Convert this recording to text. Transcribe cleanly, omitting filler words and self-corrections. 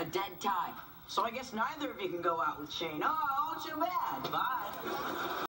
dead tie. So I guess neither of you can go out with Shane. Oh, too bad. Bye.